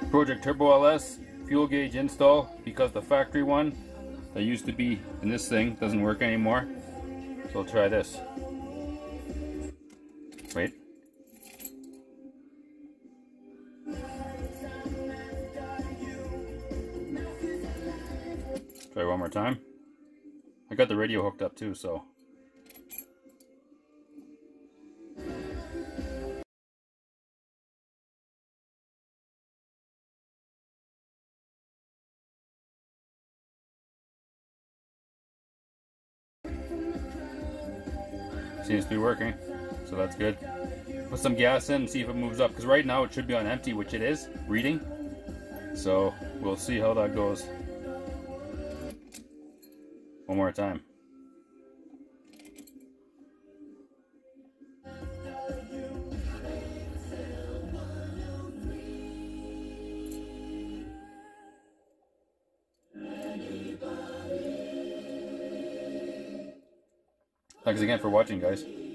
Project Turbo L.S. fuel gauge install, because the factory one that used to be in this thing doesn't work anymore. So I'll try this. Wait. Try one more time. I got the radio hooked up too, so. Seems to be working, so that's good. Put some gas in and see if it moves up, because right now it should be on empty, which it is, reading. So we'll see how that goes. One more time. Thanks again for watching, guys.